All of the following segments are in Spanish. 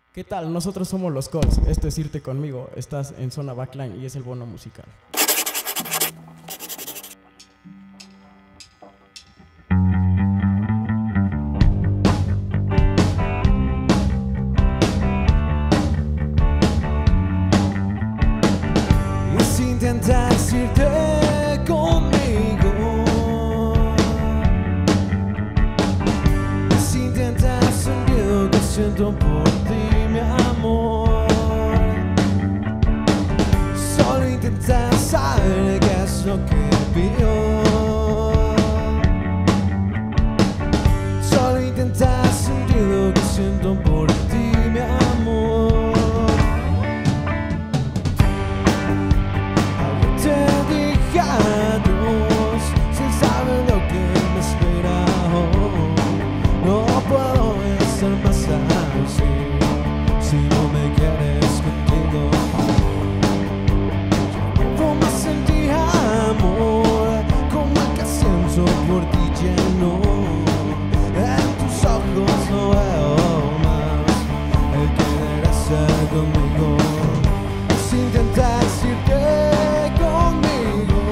¿Qué tal? Nosotros somos los Colts. Esto es Irte Conmigo. Estás en Zona Backline y es el bono musical. Y si intentas irte conmigo, y si intentas sentir lo que siento por ti, mi amor, solo intenta saber qué es lo que pido. Solo intenta sentir lo que siento por ti, mi amor. Te dije adiós sin saber lo que me espera hoy. No puedo estar más así si no me quieres contigo. No más sentir amor como el que siento por ti lleno. En tus ojos no veo más el querer estar conmigo. Si intentas irte conmigo,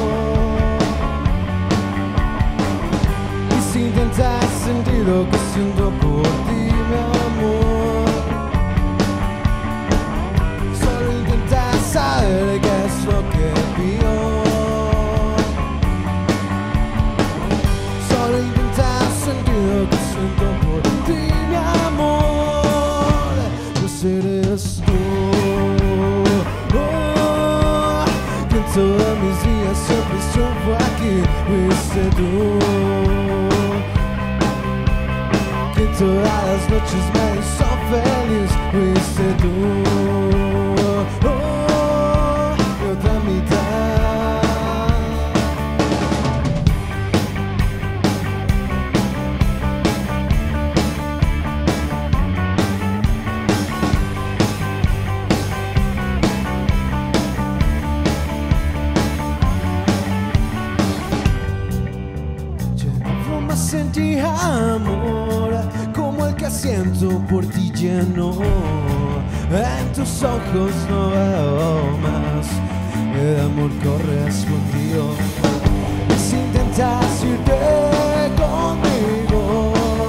y si intentas sentir lo que siento por ti, mi amor, solo intenta saber qué es lo que pido. Solo intenta sentir lo que siento por ti, mi amor, pues eres tú. Que en todos mis días siempre estuvo aquí, fuiste tú. Que en todas las noches me hizo feliz, fuiste tú. Y otra mitad. Sentí amor como el que siento por ti lleno. En tus ojos no veo más el amor correspondido. Y si intentas irte conmigo,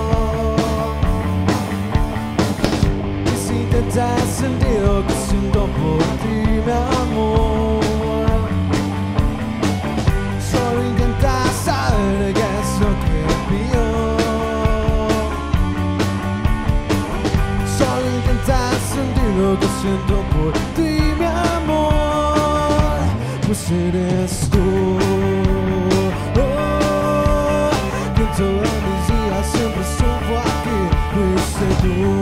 y si intentas sentir lo que siento por ti, mi amor, solo intenta saber qué es lo que pido. Solo intenta sentir lo que siento por ti, mi amor, pues eres tú. Que en todos mis días siempre estuvo aquí, fuiste tú.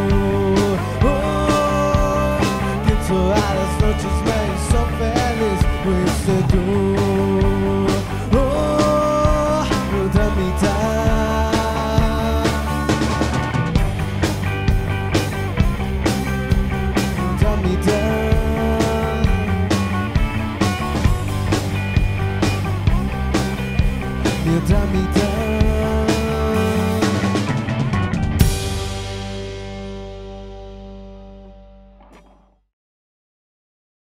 Que en todas las noches me hizo feliz, fuiste tú. Otra mitad. Otra mitad. Mi otra mitad.